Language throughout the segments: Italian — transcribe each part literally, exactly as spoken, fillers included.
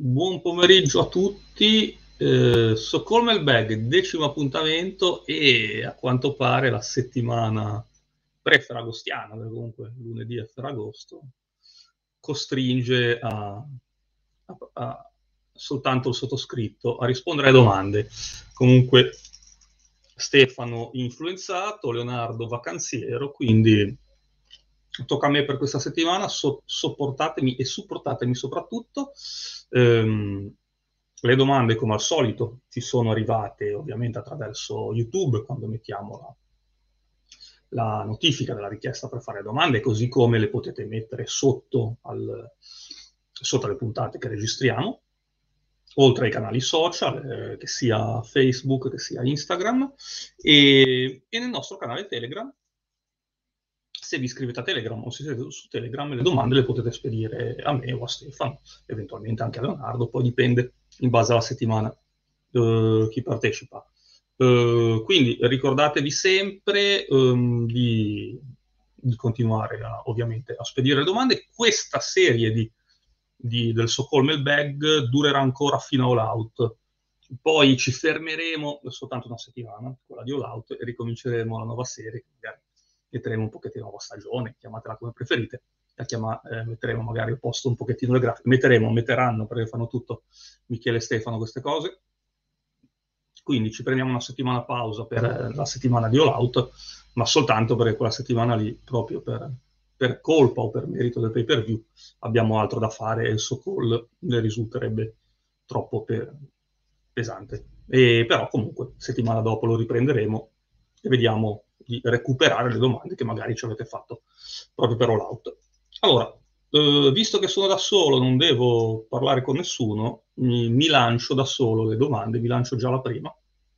Buon pomeriggio a tutti, eh, Soccolmel-Bag, decimo appuntamento e a quanto pare la settimana pre-ferragostiana, perché comunque lunedì è Ferragosto, costringe a, a- a- soltanto il sottoscritto a rispondere alle domande. Comunque Stefano influenzato, Leonardo vacanziero, quindi tocca a me per questa settimana, so- sopportatemi e supportatemi soprattutto. Ehm, le domande, come al solito, ci sono arrivate ovviamente attraverso YouTube, quando mettiamo la, la notifica della richiesta per fare domande, così come le potete mettere sotto, al, sotto le puntate che registriamo, oltre ai canali social, eh, che sia Facebook, che sia Instagram, e, e nel nostro canale Telegram. Se vi iscrivete a Telegram o se siete su Telegram, le domande le potete spedire a me o a Stefano, eventualmente anche a Leonardo, poi dipende in base alla settimana eh, chi partecipa. Eh, quindi ricordatevi sempre ehm, di, di continuare a, ovviamente a spedire le domande. Questa serie di, di, del Soccolmel-Bag durerà ancora fino a All Out. Poi ci fermeremo soltanto una settimana, quella di All Out, e ricominceremo la nuova serie, magari metteremo un pochettino la nuova stagione, chiamatela come preferite, la chiama, eh, metteremo magari al posto un pochettino le grafiche, metteremo, metteranno, perché fanno tutto Michele e Stefano queste cose, quindi ci prendiamo una settimana pausa per eh, la settimana di All Out, ma soltanto perché quella settimana lì, proprio per, per colpa o per merito del pay per view, abbiamo altro da fare e il so-call ne risulterebbe troppo per, pesante. E, però comunque settimana dopo lo riprenderemo e vediamo di recuperare le domande che magari ci avete fatto proprio per All Out. Allora, eh, visto che sono da solo, non devo parlare con nessuno, mi, mi lancio da solo le domande, vi lancio già la prima.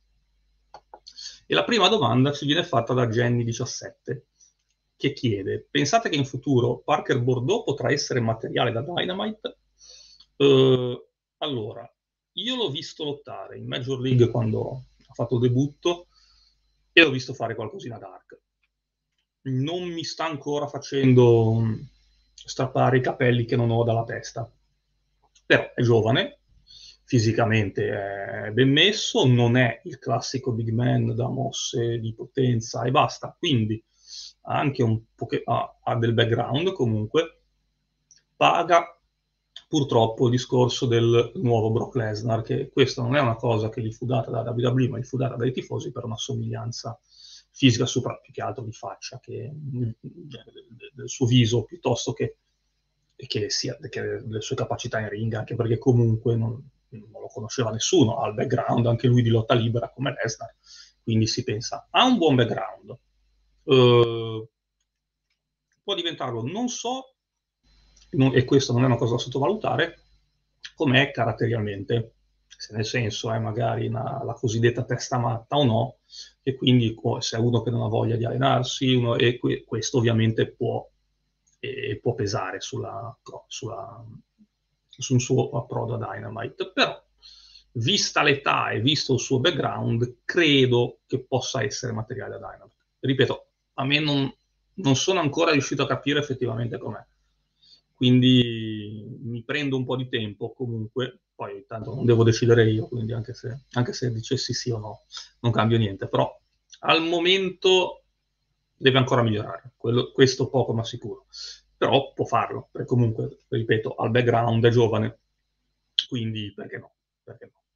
E la prima domanda ci viene fatta da Jenny diciassette, che chiede: pensate che in futuro Parker Bordeaux potrà essere materiale da Dynamite? Eh, allora, io l'ho visto lottare in Major League quando ha fatto il debutto e l'ho visto fare qualcosina dark. Non mi sta ancora facendo mh, strappare i capelli che non ho dalla testa. Però è giovane, fisicamente è ben messo, non è il classico big man da mosse di potenza e basta, quindi ha anche un po' che, ha, ha del background comunque, paga purtroppo il discorso del nuovo Brock Lesnar, che questa non è una cosa che gli fu data da W W E, ma gli fu data dai tifosi per una somiglianza fisica, sopra, più che altro di faccia, che, del suo viso, piuttosto che, che, sia, che le sue capacità in ring, anche perché comunque non, non lo conosceva nessuno, ha il background anche lui di lotta libera come Lesnar, quindi si pensa, ha un buon background, uh, può diventarlo, non so, non, e questo non è una cosa da sottovalutare, com'è caratterialmente, se nel senso è magari una, la cosiddetta testa matta o no, e quindi se è uno che non ha voglia di allenarsi, uno, e que, questo ovviamente può, eh, può pesare sulla, sulla, sul suo approdo a Dynamite, però vista l'età e visto il suo background, credo che possa essere materiale da Dynamite. Ripeto, a me non, non sono ancora riuscito a capire effettivamente com'è. Quindi mi prendo un po' di tempo comunque, poi tanto non devo decidere io, quindi anche se, anche se dicessi sì o no, non cambio niente, però al momento deve ancora migliorare, quello, questo poco ma sicuro. Però può farlo, perché comunque, ripeto, al background è giovane, quindi perché no? Perché no?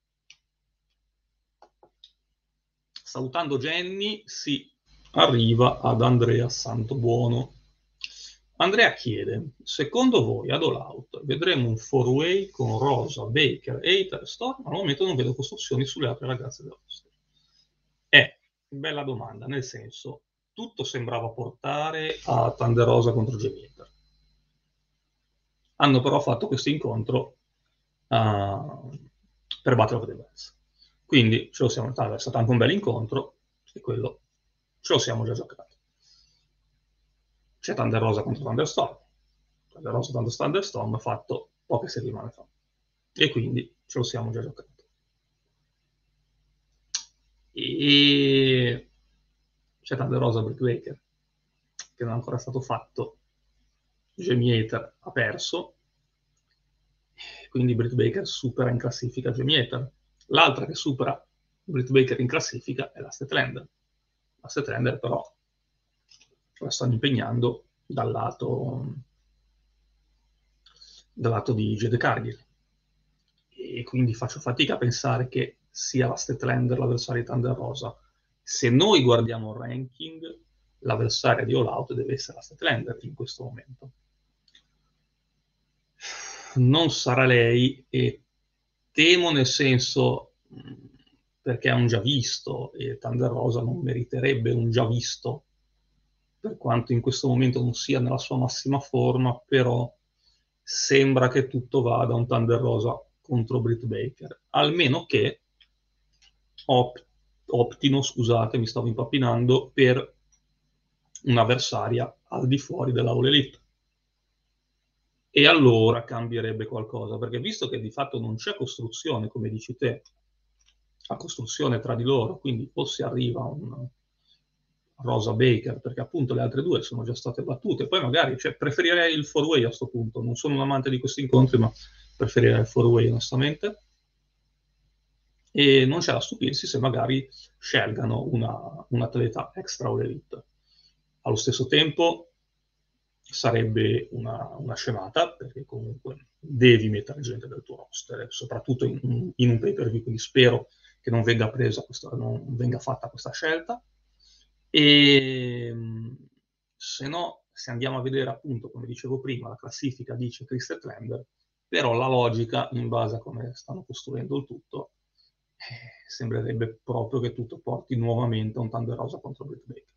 Salutando Jenny, si arriva ad Andrea Santobuono. Andrea chiede: secondo voi ad All Out vedremo un four-way con Rosa, Baker, Hater e Storm? Al momento non vedo costruzioni sulle altre ragazze del roster. È bella domanda, nel senso, tutto sembrava portare a Thunder Rosa contro Jamie Hater. Hanno però fatto questo incontro uh, per Battle of the Bells. Quindi ce lo siamo, è stato anche un bel incontro e quello ce lo siamo già giocato. C'è Thunder Rosa contro Thunderstorm. Thunder Rosa contro Thunderstorm fatto poche settimane fa. E quindi ce lo siamo già giocato. E c'è Thunder Rosa Brick Baker, che non è ancora stato fatto. Jamie Hater ha perso. quindi Britt Baker supera in classifica Jamie Hater. L'altra che supera Britt Baker in classifica è la Statlander. La Statlander però la stanno impegnando dal lato, dal lato di Jade Cargill, e quindi faccio fatica a pensare che sia la Statlander l'avversaria di Thunder Rosa. Se noi guardiamo il ranking, l'avversaria di All Out deve essere la Statlander in questo momento. Non sarà lei, e temo, nel senso, perché è un già visto e Thunder Rosa non meriterebbe un già visto, per quanto in questo momento non sia nella sua massima forma, però sembra che tutto vada a un Thunder Rosa contro Britt Baker, almeno che opt- optino, scusate, mi stavo impappinando, per un'avversaria al di fuori della All Elite. E allora cambierebbe qualcosa, perché visto che di fatto non c'è costruzione, come dici te, a costruzione tra di loro, quindi o si arriva a un Rosa Baker, perché appunto le altre due sono già state battute, poi magari, cioè, preferirei il four way a sto punto, non sono un amante di questi incontri, ma preferirei il four way onestamente, e non c'è da stupirsi se magari scelgano una, un atleta extra all elite. Allo stesso tempo sarebbe una, una scemata, perché comunque devi mettere gente del tuo roster, soprattutto in, in un pay per view, quindi spero che non venga presa questa, non venga fatta questa scelta. E se no, se andiamo a vedere appunto, come dicevo prima, la classifica dice Chris Statlander, però la logica, in base a come stanno costruendo il tutto, eh, sembrerebbe proprio che tutto porti nuovamente a un Thunder Rosa contro Britt Baker.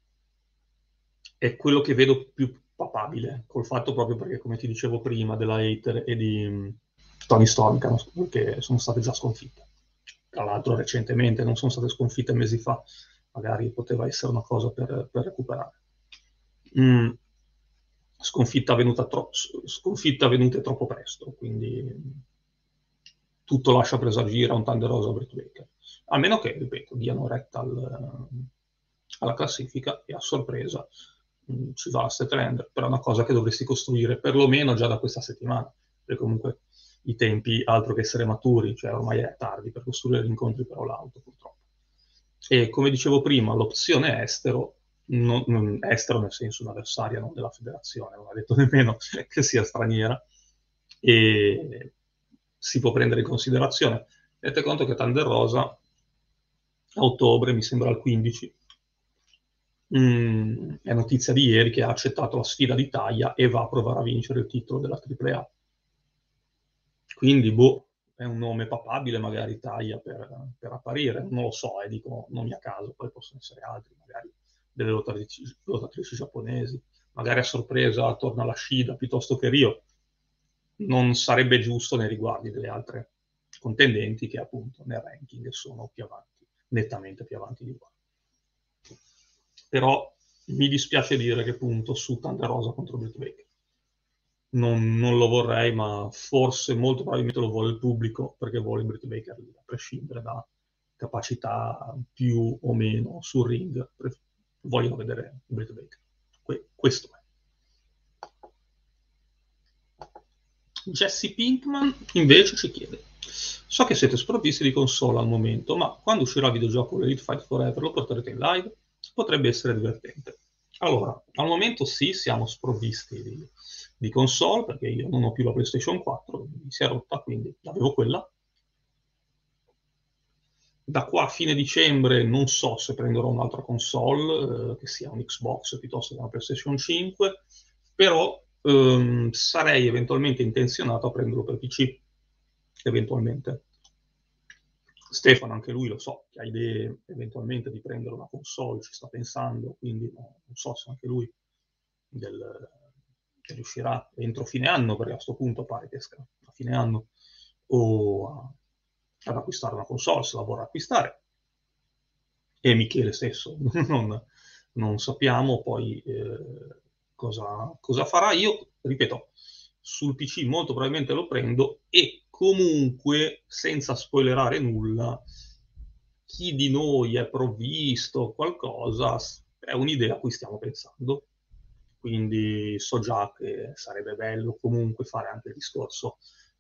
È quello che vedo più papabile, col fatto proprio perché, come ti dicevo prima, della Hater e di um, Tony Storm, che sono state già sconfitte. Tra l'altro recentemente, non sono state sconfitte mesi fa, magari poteva essere una cosa per, per recuperare. Mm, sconfitta avvenuta tro- sconfitta avvenute troppo presto, quindi tutto lascia presagire a un Thunder Rosa Britt Baker. A meno che, ripeto, diano retta al, alla classifica e a sorpresa mh, ci va la Statlander, però è una cosa che dovresti costruire perlomeno già da questa settimana, perché comunque i tempi, altro che essere maturi, cioè ormai è tardi per costruire gli incontri per l'auto, purtroppo. E come dicevo prima, l'opzione estero, non, non, estero nel senso un'avversaria non della federazione, non ha detto nemmeno che sia straniera, e si può prendere in considerazione. Tenete conto che Thunder Rosa a ottobre, mi sembra il quindici, mm, è notizia di ieri che ha accettato la sfida di Taya e va a provare a vincere il titolo della tripla A. Quindi, boh, è un nome papabile magari Taya per, per apparire, non lo so, eh, dico nomi a caso, poi possono essere altri, magari delle lottatrici, lottatrici giapponesi, magari a sorpresa torna la Shida piuttosto che Rio. Non sarebbe giusto nei riguardi delle altre contendenti che appunto nel ranking sono più avanti, nettamente più avanti di qua. Però mi dispiace dire che punto su Thunder Rosa contro Britt Baker. Non, non, lo vorrei, ma forse molto probabilmente lo vuole il pubblico, perché vuole Britt Baker lì, a prescindere da capacità più o meno sul ring. Vogliono vedere Britt Baker. Que- questo è. Jesse Pinkman invece ci chiede: so che siete sprovvisti di console al momento, ma quando uscirà il videogioco Elite Fight Forever lo porterete in live? Potrebbe essere divertente. Allora, al momento sì, siamo sprovvisti di, di console, perché io non ho più la PlayStation quattro, mi si è rotta, quindi avevo quella. Da qua a fine dicembre non so se prenderò un'altra console, eh, che sia un Xbox piuttosto che una PlayStation cinque, però ehm, sarei eventualmente intenzionato a prenderlo per P C, eventualmente. Stefano, anche lui lo so, che ha idee eventualmente di prendere una console, ci sta pensando, quindi no, non so se anche lui del, che riuscirà entro fine anno, perché a questo punto pare che esca a fine anno, o a, ad acquistare una console, se la vorrà acquistare. E Michele stesso, non, non sappiamo poi eh, cosa, cosa farà. Io, ripeto, sul P C molto probabilmente lo prendo, e comunque, senza spoilerare nulla, chi di noi è provvisto qualcosa è un'idea a cui stiamo pensando. Quindi so già che sarebbe bello comunque fare anche il discorso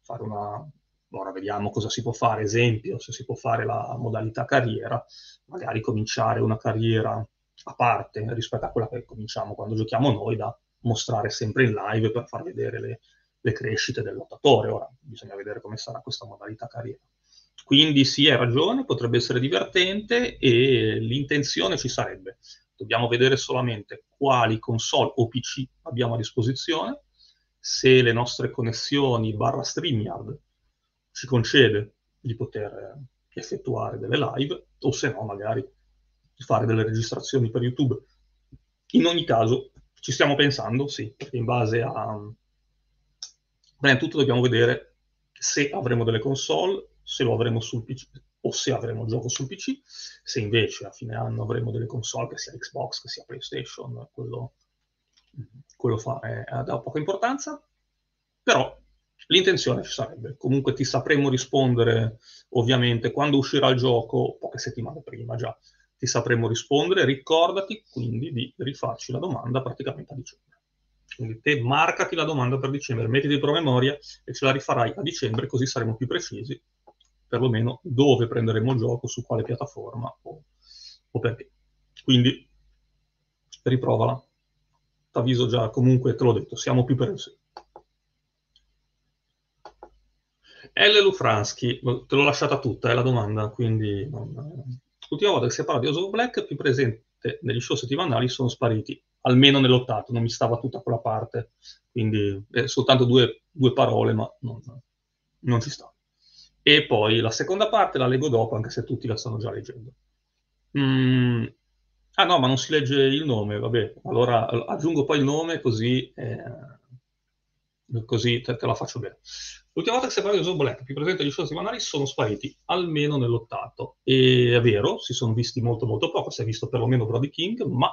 fare una... Ora vediamo cosa si può fare, esempio, se si può fare la modalità carriera, magari cominciare una carriera a parte rispetto a quella che cominciamo quando giochiamo noi, da mostrare sempre in live per far vedere le, le crescite del lottatore. Ora bisogna vedere come sarà questa modalità carriera. Quindi sì, hai ragione, potrebbe essere divertente e l'intenzione ci sarebbe. Dobbiamo vedere solamente quali console o P C abbiamo a disposizione, se le nostre connessioni barra StreamYard ci concede di poter effettuare delle live, o se no magari di fare delle registrazioni per YouTube. In ogni caso ci stiamo pensando, sì, perché in base a... Prima di tutto dobbiamo vedere se avremo delle console, se lo avremo sul P C, o se avremo il gioco sul P C, se invece a fine anno avremo delle console, che sia Xbox, che sia PlayStation, quello, quello fa, è, ha poca importanza, però l'intenzione ci sarebbe. Comunque ti sapremo rispondere, ovviamente, quando uscirà il gioco, poche settimane prima già, ti sapremo rispondere. Ricordati quindi di rifarci la domanda praticamente a dicembre. Quindi te marcati la domanda per dicembre, mettiti il promemoria e ce la rifarai a dicembre, così saremo più precisi, perlomeno dove prenderemo il gioco, su quale piattaforma o, o perché. Quindi riprovala. T'avviso già, comunque te l'ho detto, siamo più per il sì. L. Lufransky, te l'ho lasciata tutta, è la domanda, quindi... Non... L'ultima volta che si è parlato di House of Black, più presente negli show settimanali, sono spariti, almeno nell'ottato, non mi stava tutta quella parte, quindi eh, soltanto due, due parole, ma non, non ci sta. E poi la seconda parte la leggo dopo, anche se tutti la stanno già leggendo. Mm. Ah no, ma non si legge il nome, vabbè, allora aggiungo poi il nome così... Eh... così te, te la faccio bene. L'ultima volta che si è parlato di House of Black, più presente agli show settimanali, sono spariti almeno nell'ottato. E è vero, si sono visti molto molto poco, si è visto perlomeno Brody King, ma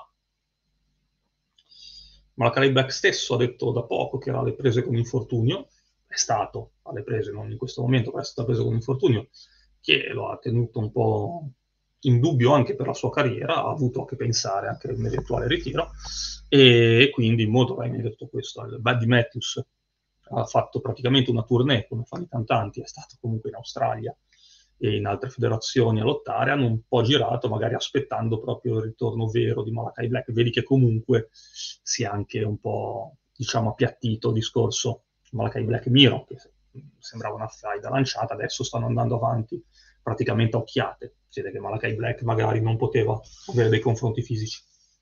Malachi Black stesso ha detto da poco che era alle prese con infortunio, è stato alle prese, non in questo momento, ma è stato preso con infortunio, che lo ha tenuto un po' in dubbio anche per la sua carriera, ha avuto a che pensare anche a un eventuale ritiro, e quindi molto bene detto questo. Il Buddy Matthews ha fatto praticamente una tournée, come fanno i cantanti, è stato comunque in Australia e in altre federazioni a lottare, hanno un po' girato, magari aspettando proprio il ritorno vero di Malachi Black. Vedi che comunque si è anche un po', diciamo, appiattito il discorso Malachi Black Miro, che sembrava una faida lanciata, adesso stanno andando avanti praticamente a occhiate. Si vede che Malachi Black magari non poteva avere dei confronti fisici.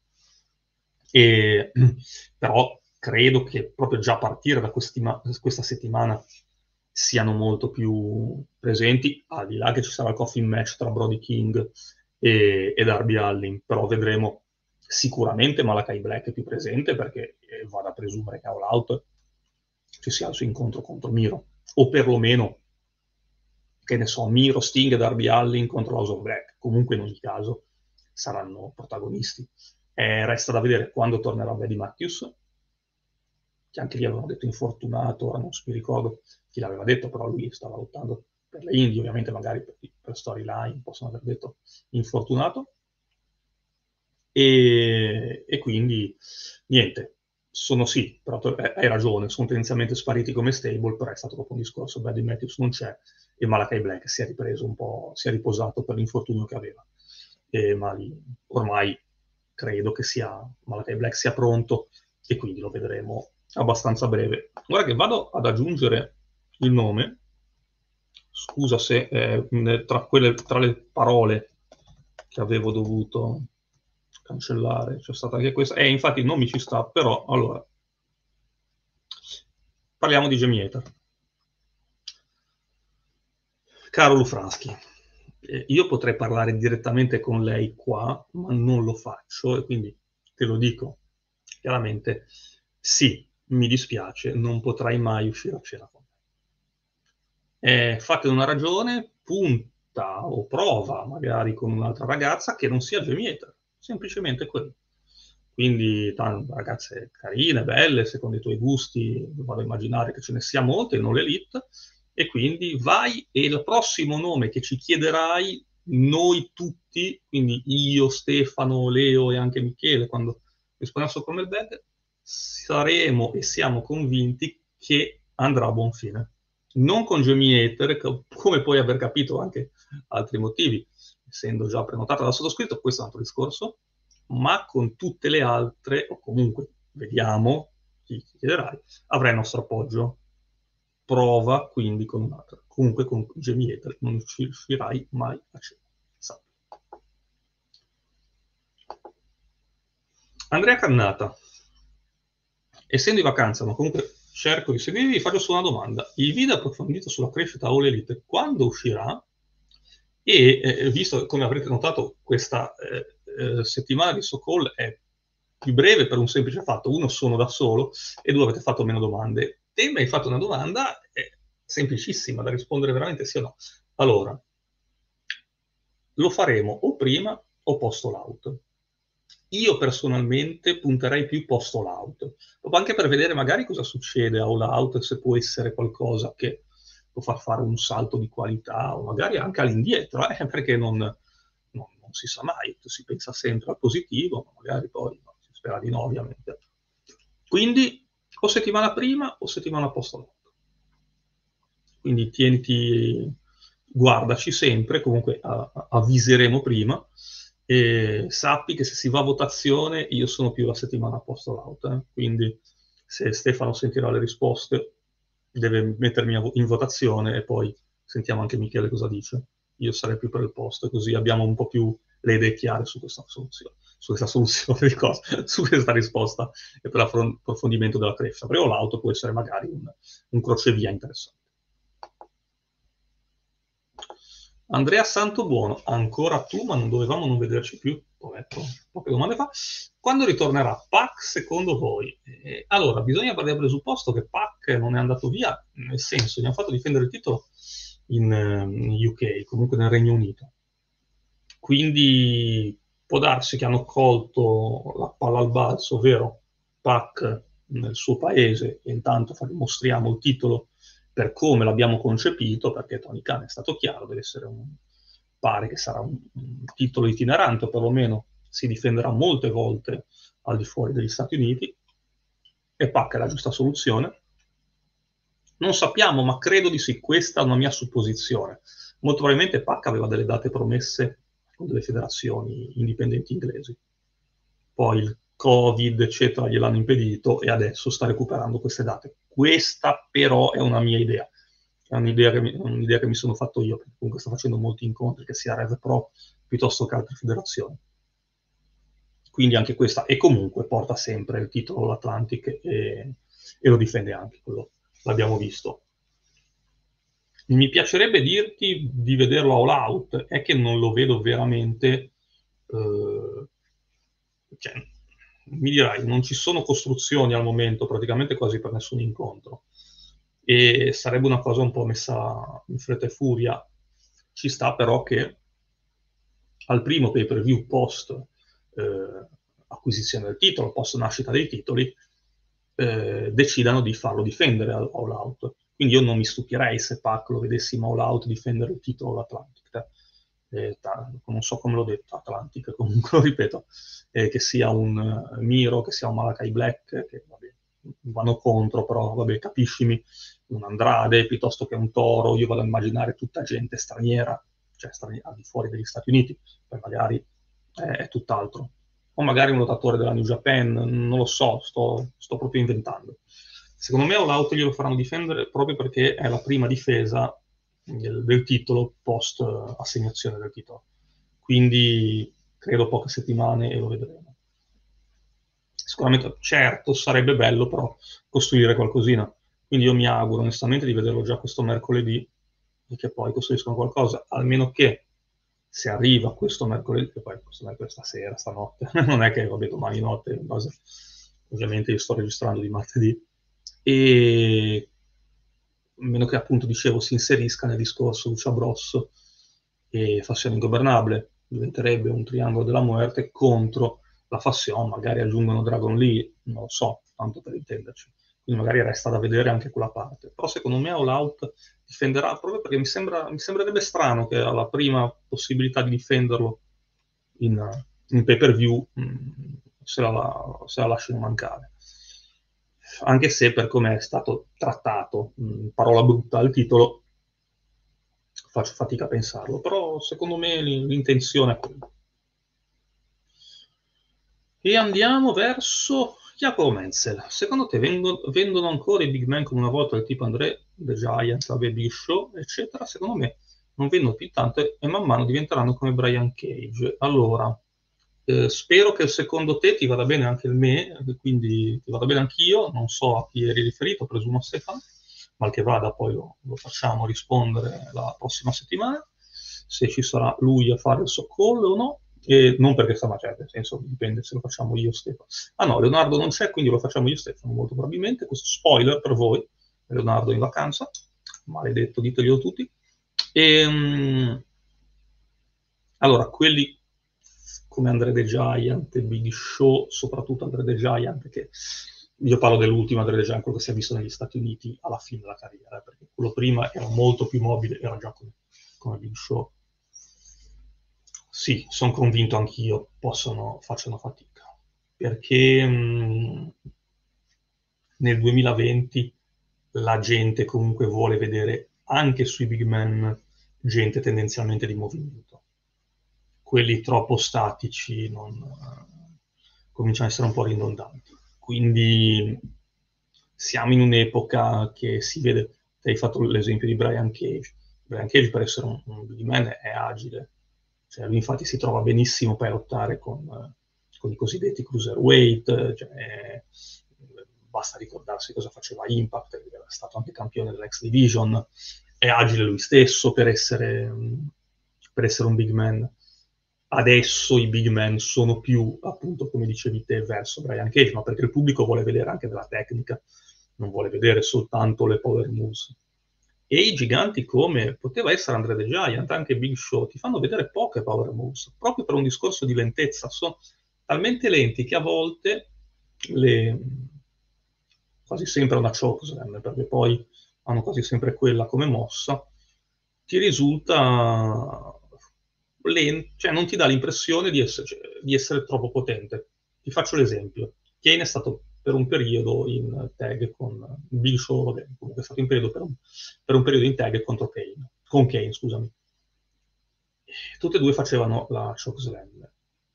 E, però credo che proprio già a partire da questa settimana siano molto più presenti, al di là che ci sarà il coffin match tra Brody King e, e Darby Allin, però vedremo sicuramente Malachi Black più presente, perché eh, vado a presumere che All Out ci sia il suo incontro contro Miro, o perlomeno, che ne so, Miro, Sting e Darby Allin contro House of Black. Comunque in ogni caso saranno protagonisti. Eh, resta da vedere quando tornerà Buddy Matthews, che anche lì avevano detto infortunato, ora non mi ricordo chi l'aveva detto, però lui stava lottando per le indie, ovviamente magari per, per storyline possono aver detto infortunato. E, e quindi niente, sono sì, però hai ragione, sono tendenzialmente spariti come stable, però è stato proprio un discorso, Buddy Matthews non c'è e Malachi Black si è ripreso un po', si è riposato per l'infortunio che aveva. E, ma lì, ormai credo che sia Malachi Black sia pronto e quindi lo vedremo abbastanza breve. Guarda che vado ad aggiungere il nome, scusa se eh, tra, quelle, tra le parole che avevo dovuto cancellare c'è stata anche questa, e eh, infatti il nome ci sta, però allora parliamo di Jamie Hater. Caro Lufransky, eh, io potrei parlare direttamente con lei qua, ma non lo faccio e quindi te lo dico chiaramente, sì, mi dispiace, non potrai mai uscire a cena con me. Eh, fate una ragione, punta o prova magari con un'altra ragazza che non sia Jamie Hater, semplicemente quello. Quindi tante ragazze carine, belle, secondo i tuoi gusti, vado a immaginare che ce ne sia molte, non l'elite, e quindi vai e il prossimo nome che ci chiederai, noi tutti, quindi io, Stefano, Leo e anche Michele, quando rispondiamo su Come il Bag, saremo e siamo convinti che andrà a buon fine. non con Gemi-Ether, come puoi aver capito anche altri motivi, essendo già prenotata dal sottoscritto, questo è un altro discorso, ma con tutte le altre, o comunque, vediamo, chi chiederai, avrai il nostro appoggio. Prova quindi con un'altra. Comunque con Gemi-Ether non ci riuscirai mai a cena. Andrea Cannata. Essendo in vacanza, ma comunque cerco di seguirvi, vi faccio solo una domanda. Il video approfondito sulla crescita All Elite quando uscirà? E eh, visto, come avrete notato, questa eh, eh, settimana di So-Call è più breve per un semplice fatto. Uno, sono da solo, e due, avete fatto meno domande. Te mi hai fatto una domanda eh, semplicissima da rispondere veramente sì o no. Allora, lo faremo o prima o post all out. Io personalmente punterei più post all out, anche per vedere magari cosa succede a all out, se può essere qualcosa che può far fare un salto di qualità, o magari anche all'indietro, eh, perché non, non, non si sa mai, si pensa sempre al positivo, ma magari poi no, si spera di no, ovviamente. Quindi o settimana prima o settimana post all out. Quindi tieniti, guardaci sempre, comunque a, a, avviseremo prima, e sappi che se si va a votazione io sono più la settimana post all out, eh? Quindi se Stefano sentirà le risposte deve mettermi in votazione e poi sentiamo anche Michele cosa dice. Io sarei più per il post, così abbiamo un po' più le idee chiare su questa soluzione, su questa soluzione di cosa, su questa risposta e per l'approfondimento della crescita. Però l'auto può essere magari un, un crocevia interessante. Andrea Santobuono, ancora tu, ma non dovevamo non vederci più, ho letto poche domande fa. Quando ritornerà P A C secondo voi? Eh, allora, bisogna partire dal presupposto che P A C non è andato via, nel senso, gli hanno fatto difendere il titolo in, in U K, comunque nel Regno Unito. Quindi può darsi che hanno colto la palla al balzo, ovvero P A C nel suo paese, e intanto mostriamo il titolo per come l'abbiamo concepito, perché Tony Khan è stato chiaro, deve essere un, pare che sarà un, un titolo itinerante, o perlomeno si difenderà molte volte al di fuori degli Stati Uniti, e P A C è la giusta soluzione. Non sappiamo, ma credo di sì, questa è una mia supposizione. Molto probabilmente P A C aveva delle date promesse con delle federazioni indipendenti inglesi. Poi il Covid, eccetera, gliel'hanno impedito e adesso sta recuperando queste date. Questa però è una mia idea. È un'idea che mi, un'idea che mi sono fatto io, perché comunque sto facendo molti incontri, che sia Rev Pro piuttosto che altre federazioni. Quindi anche questa, e comunque porta sempre il titolo all'Atlantic e, e lo difende anche, quello l'abbiamo visto. Mi piacerebbe dirti di vederlo all out, è che non lo vedo veramente, eh, cioè, mi dirai, non ci sono costruzioni al momento, praticamente quasi per nessun incontro, e sarebbe una cosa un po' messa in fretta e furia. Ci sta però che al primo pay per view post eh, acquisizione del titolo, post nascita dei titoli, eh, decidano di farlo difendere all, all out. Quindi io non mi stupirei se P A C lo vedessimo all out difendere il titolo all'Atlantic. Eh, non so come l'ho detto, Atlantic, comunque lo ripeto, eh, che sia un uh, Miro, che sia un Malakai Black, che vabbè, vanno contro, però vabbè, capiscimi, un Andrade piuttosto che un Toro, io vado a immaginare tutta gente straniera, cioè straniera al di fuori degli Stati Uniti, poi magari eh, è tutt'altro. O magari un lottatore della New Japan, non lo so, sto, sto proprio inventando. Secondo me All Out glielo faranno difendere proprio perché è la prima difesa del, del titolo post uh, assegnazione del titolo. Quindi credo poche settimane e lo vedremo. Sicuramente, certo, sarebbe bello però costruire qualcosina. Quindi io mi auguro onestamente di vederlo già questo mercoledì e che poi costruiscano qualcosa, almeno che se arriva questo mercoledì, che poi questo mercoledì stasera, stanotte, non è che vabbè domani notte, base, ovviamente io sto registrando di martedì, e a meno che appunto dicevo si inserisca nel discorso Lucia Bros e Fazione Ingobernabile, diventerebbe un triangolo della muerte contro la Fazione, magari aggiungono Dragon Lee, non lo so, tanto per intenderci. Quindi magari resta da vedere anche quella parte. Però secondo me All Out difenderà, proprio perché mi, sembra, mi sembrerebbe strano che alla prima possibilità di difenderlo in, in pay per view mh, se, la, se la lasciano mancare. anche se per come è stato trattato, mh, parola brutta al titolo, faccio fatica a pensarlo, però secondo me l'intenzione è quella. E andiamo verso Jacopo Menzel. Secondo te vengo, vendono ancora i big man come una volta del tipo André the Giant, la Baby Show, eccetera? Secondo me non vendono più tanto e, e man mano diventeranno come Brian Cage. Allora, eh, spero che secondo te ti vada bene anche il me, quindi ti vada bene anch'io, non so a chi eri riferito, presumo a Stefano, mal che vada poi lo, lo facciamo rispondere la prossima settimana, se ci sarà lui a fare il suo call o no, e non perché sta macendo, nel senso dipende se lo facciamo io o Stefano. Ah no, Leonardo non c'è, quindi lo facciamo io e Stefano, molto probabilmente, questo spoiler per voi, Leonardo è in vacanza, maledetto, diteglielo tutti. E, um, allora, quelli come Andre the Giant, Big Show, soprattutto Andre the Giant, che io parlo dell'ultimo Andre the Giant, quello che si è visto negli Stati Uniti alla fine della carriera, perché quello prima era molto più mobile, era già come, come Big Show. Sì, sono convinto anch'io possono facciano fatica, perché mh, nel duemilaventi la gente comunque vuole vedere anche sui big man gente tendenzialmente di movimento. Quelli troppo statici non, eh, cominciano a essere un po' ridondanti. Quindi siamo in un'epoca che si vede, te hai fatto l'esempio di Brian Cage. Brian Cage per essere un, un big man è agile, cioè, lui infatti si trova benissimo per lottare con, eh, con i cosiddetti cruiserweight, cioè, basta ricordarsi cosa faceva Impact, era stato anche campione dell'X Division, è agile lui stesso per essere, per essere un big man. Adesso i big man sono più, appunto, come dicevi te, verso Brian Cage, ma perché il pubblico vuole vedere anche della tecnica, non vuole vedere soltanto le power moves. E i giganti come poteva essere Andre the Giant, anche Big Show, ti fanno vedere poche power moves, proprio per un discorso di lentezza. Sono talmente lenti che a volte le, quasi sempre una chokeslam, perché poi hanno quasi sempre quella come mossa, ti risulta lento, cioè non ti dà l'impressione di essere, cioè, di essere troppo potente. Ti faccio l'esempio. Kane è stato per un periodo in tag con Big Show, vabbè, comunque è stato in periodo per un, per un periodo in tag contro Kane, con Kane, scusami. Tutte e due facevano la chokeslam.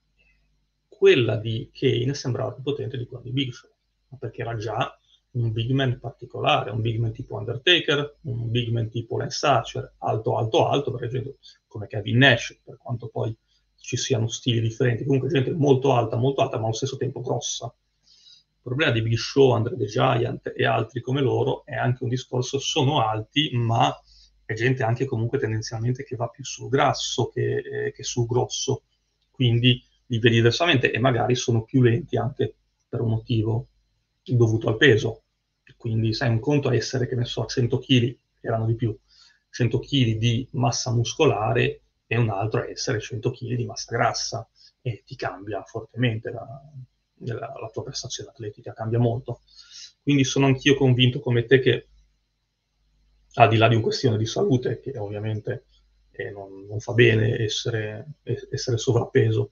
Quella di Kane sembrava più potente di quella di Big Show, perché era già un big man particolare, un big man tipo Undertaker, un big man tipo Lance Archer, alto, alto, alto, per esempio come Kevin Nash, per quanto poi ci siano stili differenti, comunque gente molto alta, molto alta, ma allo stesso tempo grossa. Il problema di Big Show, Andre the Giant e altri come loro è anche un discorso, sono alti, ma è gente anche comunque tendenzialmente che va più sul grasso che, eh, che sul grosso, quindi li vedi diversamente e magari sono più lenti anche per un motivo dovuto al peso. Quindi sai, un conto è essere, che ne so, cento chili, erano di più, cento chili di massa muscolare e un altro è essere cento chili di massa grassa e ti cambia fortemente la, la, la tua prestazione atletica, cambia molto. Quindi sono anch'io convinto come te che al di là di una questione di salute, che ovviamente eh, non, non, fa bene essere, essere sovrappeso,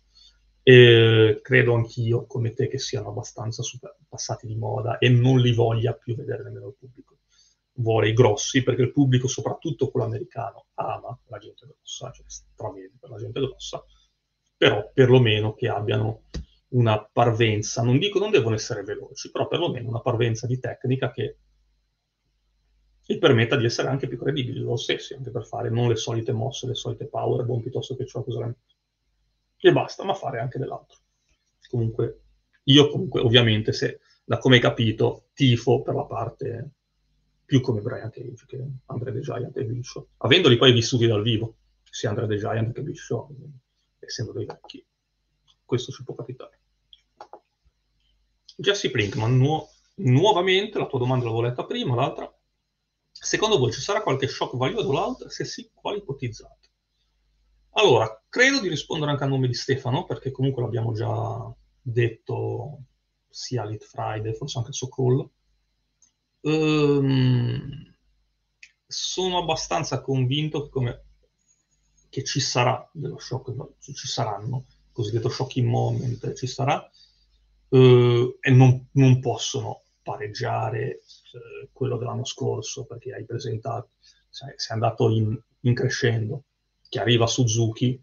e credo anch'io, come te, che siano abbastanza super, passati di moda e non li voglia più vedere nemmeno il pubblico. Vuole i grossi, perché il pubblico, soprattutto quello americano, ama la gente grossa, cioè stravede per la gente grossa, però perlomeno che abbiano una parvenza, non dico non devono essere veloci, però perlomeno una parvenza di tecnica che gli permetta di essere anche più credibili loro stessi, anche per fare non le solite mosse, le solite power bomb piuttosto che ciò cosa e basta, ma fare anche dell'altro. Comunque, io comunque, ovviamente, se da come hai capito, tifo per la parte più come Brian Cage che Andre the Giant e Big Show, avendoli poi vissuti dal vivo, sia Andre the Giant che Big Show, essendo dei vecchi. Questo ci può capitare. Jesse Plinkman, nu- nuovamente, la tua domanda l'avevo letta prima, l'altra. Secondo voi ci sarà qualche shock value ad All Out? Se sì, quali ipotizzate? Allora, credo di rispondere anche a nome di Stefano, perché comunque l'abbiamo già detto sia a Lit Friday, forse anche su Call. Ehm, sono abbastanza convinto che, come, che ci sarà dello shock, ci saranno, cosiddetto shocking moment, ci sarà, eh, e non, non possono pareggiare eh, quello dell'anno scorso, perché hai presentato, sei, sei andato in, in crescendo, che arriva Suzuki,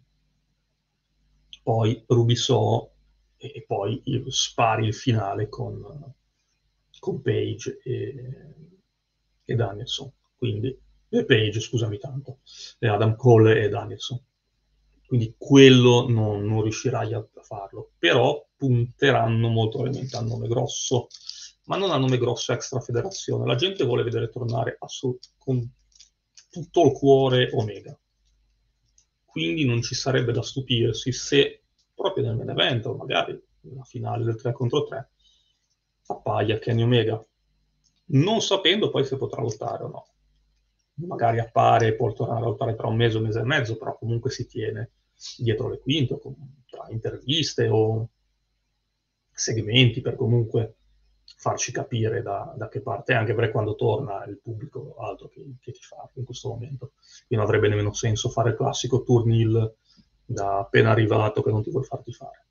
poi Rubiso e, e poi il- spari il finale con, con Page e, e Danielson. Quindi, e Page, scusami tanto, e Adam Cole e Danielson. Quindi quello non, non riuscirai a farlo, però punteranno molto probabilmente al nome grosso, ma non al nome grosso extra federazione. La gente vuole vedere tornare assolut- con tutto il cuore Omega. Quindi non ci sarebbe da stupirsi se proprio nel main event o magari nella finale del tre contro tre appaia Kenny Omega, non sapendo poi se potrà lottare o no. Magari appare e può tornare a lottare tra un mese o un mese e mezzo, però comunque si tiene dietro le quinte, con, tra interviste o segmenti per comunque farci capire da, da che parte è, anche perché quando torna il pubblico altro che, che ti fa in questo momento. Quindi non avrebbe nemmeno senso fare il classico turnil da appena arrivato che non ti vuoi farti fare.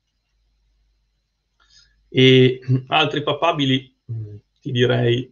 E altri papabili, mh, ti direi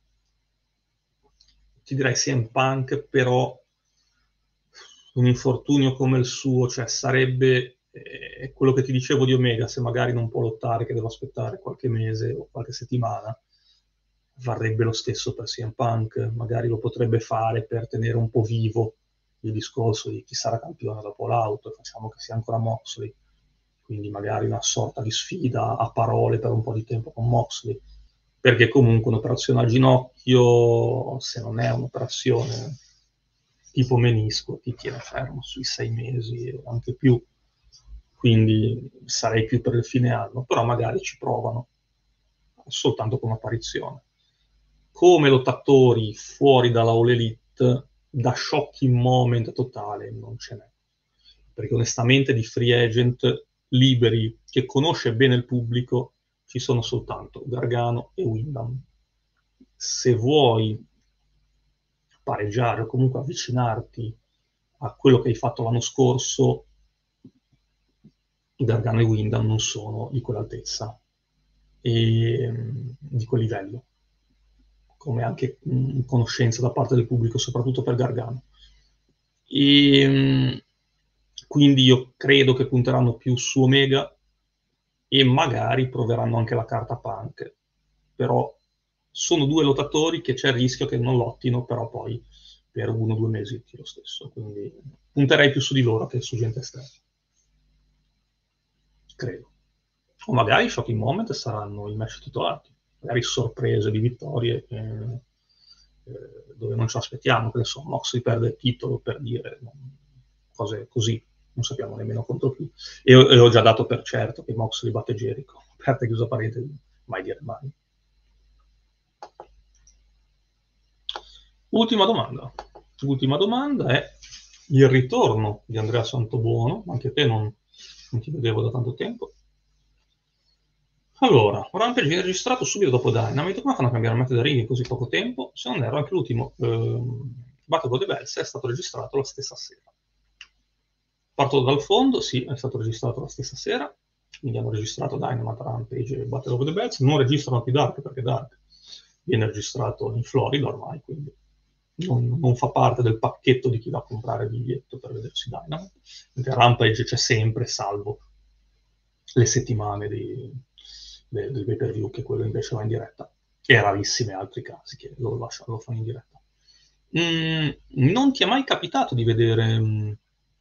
ti direi C M Punk, però un infortunio come il suo, cioè sarebbe eh, quello che ti dicevo di Omega, se magari non può lottare, che devo aspettare qualche mese o qualche settimana, varrebbe lo stesso per C M Punk, magari lo potrebbe fare per tenere un po' vivo il discorso di chi sarà campione dopo l'auto, e facciamo che sia ancora Moxley, quindi magari una sorta di sfida a parole per un po' di tempo con Moxley, perché comunque un'operazione al ginocchio, se non è un'operazione tipo menisco, ti tiene fermo sui sei mesi o anche più, quindi sarei più per il fine anno, però magari ci provano soltanto con apparizione. Come lottatori fuori dalla All Elite, da shocking moment totale non ce n'è, perché onestamente di free agent liberi che conosce bene il pubblico ci sono soltanto Gargano e Windham. Se vuoi pareggiare o comunque avvicinarti a quello che hai fatto l'anno scorso, Gargano e Windham non sono di quell'altezza e di quel livello, come anche mh, conoscenza da parte del pubblico, soprattutto per Gargano. E, mh, quindi io credo che punteranno più su Omega e magari proveranno anche la carta Punk, però sono due lottatori che c'è il rischio che non lottino, però poi per uno o due mesi lo stesso, quindi punterei più su di loro che su gente esterna, credo. O magari i shocking moment saranno i match titolati, magari sorprese di vittorie eh, eh, dove non ci aspettiamo, che ne so, Moxley perde il titolo per dire no, cose così, non sappiamo nemmeno contro chi. E, e ho già dato per certo che Moxley batte Jericho, aperta e chiusa parentesi, mai dire mai. Ultima domanda. L'ultima domanda è il ritorno di Andrea Santobuono, anche te non, non ti vedevo da tanto tempo. Allora, Rampage viene registrato subito dopo Dynamite, come fanno a cambiare il metodo ring in così poco tempo? Se non erro, anche l'ultimo ehm, Battle of the Bells è stato registrato la stessa sera. Parto dal fondo, sì, è stato registrato la stessa sera, quindi hanno registrato Dynamite, Rampage e Battle of the Bells, non registrano più Dark perché Dark viene registrato in Florida ormai, quindi non, non fa parte del pacchetto di chi va a comprare il biglietto per vedersi Dynamite, mentre Rampage c'è sempre, salvo le settimane di, del, del pay per view, che quello invece va in diretta, e rarissimi altri casi che lo, lasciano, lo fanno in diretta. Mm, non ti è mai capitato di vedere mm,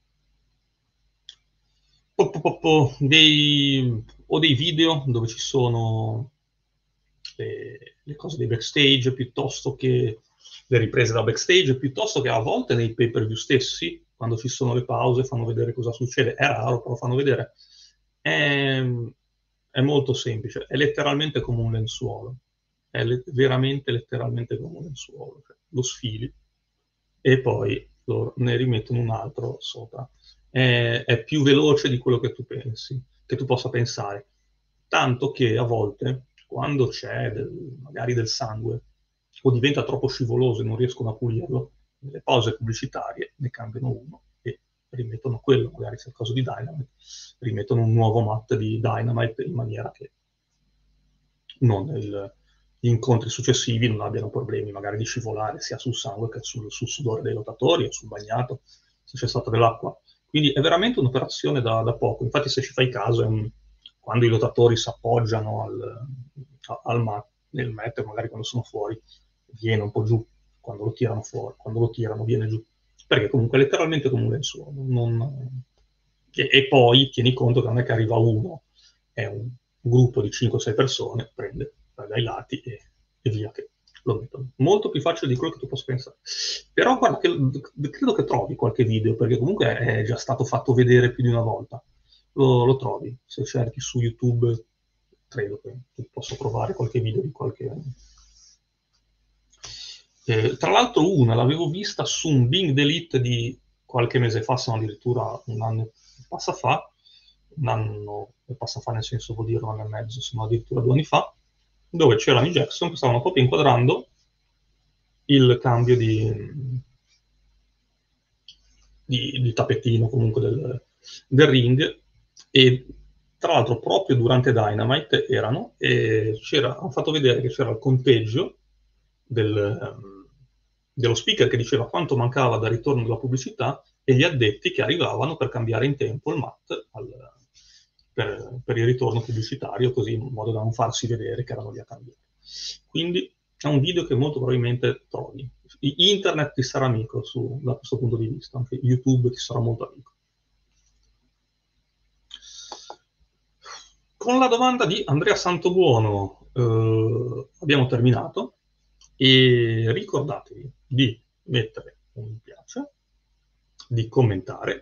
po- po- po- po- dei, o dei video dove ci sono le, le cose dei backstage piuttosto che le riprese da backstage, piuttosto che a volte nei pay per view stessi, quando ci sono le pause, fanno vedere cosa succede. È raro, però fanno vedere. È, è molto semplice, è letteralmente come un lenzuolo, è le- veramente letteralmente come un lenzuolo. Cioè, lo sfili e poi loro ne rimettono un altro sopra. È, è più veloce di quello che tu pensi, che tu possa pensare. Tanto che a volte, quando c'è del- magari del sangue, o diventa troppo scivoloso e non riescono a pulirlo, nelle pause pubblicitarie ne cambiano uno e rimettono quello, magari se è il caso di Dynamite, rimettono un nuovo mat di Dynamite in maniera che non il, gli incontri successivi non abbiano problemi magari di scivolare sia sul sangue che sul, sul sudore dei lottatori o sul bagnato, se c'è stata dell'acqua. Quindi è veramente un'operazione da, da poco. Infatti se ci fai caso, è un, quando i lottatori si appoggiano al, al mat, nel mat, magari quando sono fuori, viene un po' giù, quando lo tirano fuori, quando lo tirano viene giù, perché comunque è letteralmente come un lenzuolo. Non... E, e poi tieni conto che non è che arriva uno, è un gruppo di cinque o sei persone, prende dai lati e, e via che lo mettono. Molto più facile di quello che tu possa pensare. Però guarda, che, credo che trovi qualche video, perché comunque è già stato fatto vedere più di una volta. Lo, lo trovi, se cerchi su YouTube, credo che tu possa trovare qualche video di qualche... Eh, tra l'altro una l'avevo vista su un Bing Delete di qualche mese fa, se non addirittura un anno e passa fa, un anno e passa fa nel senso vuol dire un anno e mezzo, se non addirittura due anni fa, dove c'erano i Jackson che stavano proprio inquadrando il cambio di, di, di tappetino comunque del, del ring, e tra l'altro proprio durante Dynamite erano, e c'era, hanno fatto vedere che c'era il conteggio del, um, dello speaker che diceva quanto mancava dal ritorno della pubblicità e gli addetti che arrivavano per cambiare in tempo il mat al, per, per il ritorno pubblicitario, così in modo da non farsi vedere che erano lì a cambiare. Quindi è un video che molto probabilmente trovi. Internet ti sarà amico su, da questo punto di vista, anche YouTube ti sarà molto amico. Con la domanda di Andrea Santobuono eh, abbiamo terminato, e ricordatevi di mettere un mi piace, di commentare,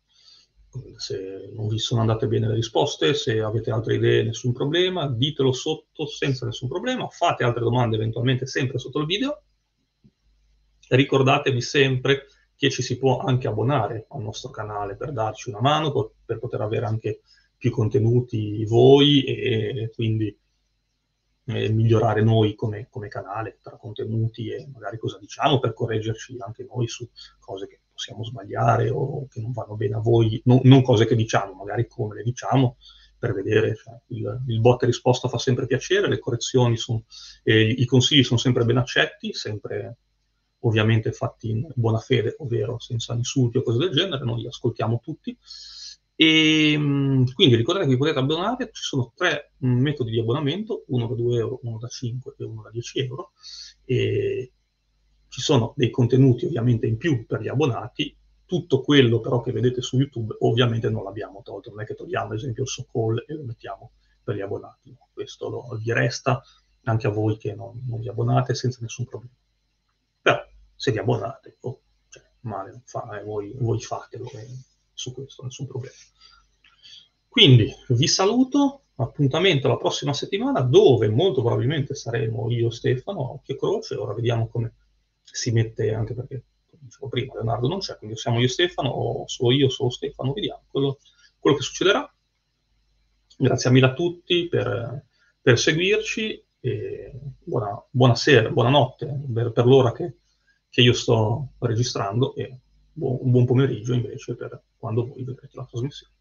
se non vi sono andate bene le risposte, se avete altre idee nessun problema, ditelo sotto senza nessun problema, fate altre domande eventualmente sempre sotto il video. Ricordatevi sempre che ci si può anche abbonare al nostro canale per darci una mano, per poter avere anche più contenuti voi e quindi eh, migliorare noi come, come canale tra contenuti e magari cosa diciamo, per correggerci anche noi su cose che possiamo sbagliare o che non vanno bene a voi, no, non cose che diciamo, magari come le diciamo, per vedere, cioè, il, il botta e risposta fa sempre piacere, le correzioni sono, eh, i consigli sono sempre ben accetti, sempre ovviamente fatti in buona fede, ovvero senza insulti o cose del genere, noi li ascoltiamo tutti. E quindi ricordate che vi potete abbonare, ci sono tre metodi di abbonamento, uno da due euro, uno da cinque e uno da dieci euro, e ci sono dei contenuti ovviamente in più per gli abbonati. Tutto quello però che vedete su YouTube ovviamente non l'abbiamo tolto, non è che togliamo ad esempio il so-call e lo mettiamo per gli abbonati, no? Questo lo, vi resta anche a voi che non, non vi abbonate senza nessun problema. Però se vi abbonate, oh, cioè, male non fa, eh, voi, voi fatelo, eh, su questo nessun problema. Quindi vi saluto, appuntamento la prossima settimana, dove molto probabilmente saremo io e Stefano, occhio e croce. Ora vediamo come si mette, anche perché, come dicevo prima, Leonardo non c'è, quindi siamo io e Stefano, o solo io, solo Stefano, vediamo quello, quello che succederà. Grazie mille a tutti per, per seguirci, e buona, buonasera, buonanotte per, per l'ora che, che io sto registrando, e buon, un buon pomeriggio invece per quando voi vedrete la trasmissione.